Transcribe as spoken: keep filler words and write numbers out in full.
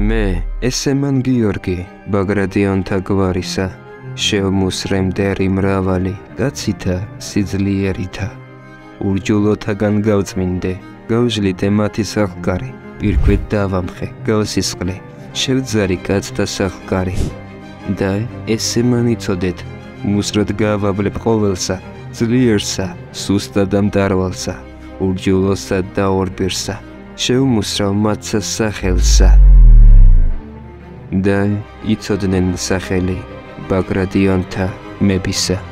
მე ესე მან გიორგი ბაგრატიონთა გვარისა შევმუსრემდერი მრავალი კაცითა სიძლიერითა ურჯულოთაგან გავწმინდე გავჟლიდე მათი სახკარი პირქვით დავამხე გავსისყლე შევძარი კაცთა სახკარი და ესე მან იცოდეთ მუსრად გავავლებ ყოველსა ძლიერსა სუსტა და მდარვალსა ურჯულოსა და ორბირსა შევმუსრავ მათსა სახელსა და იცოდნენ სახელი ბაგრატიონთა მებისა